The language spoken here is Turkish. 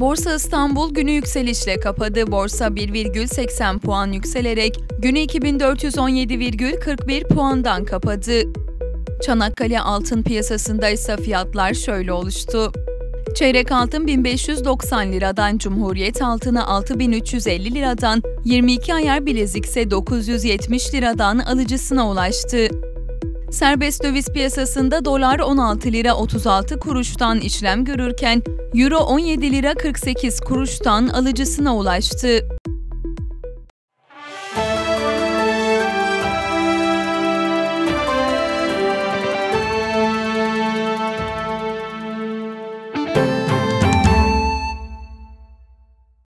Borsa İstanbul günü yükselişle kapadı. Borsa 1,80 puan yükselerek günü 2417,41 puandan kapadı. Çanakkale altın piyasasında ise fiyatlar şöyle oluştu. Çeyrek altın 1590 liradan, Cumhuriyet altını 6350 liradan, 22 ayar bilezik ise 970 liradan alıcısına ulaştı. Serbest döviz piyasasında dolar 16 lira 36 kuruştan işlem görürken, euro 17 lira 48 kuruştan alıcısına ulaştı.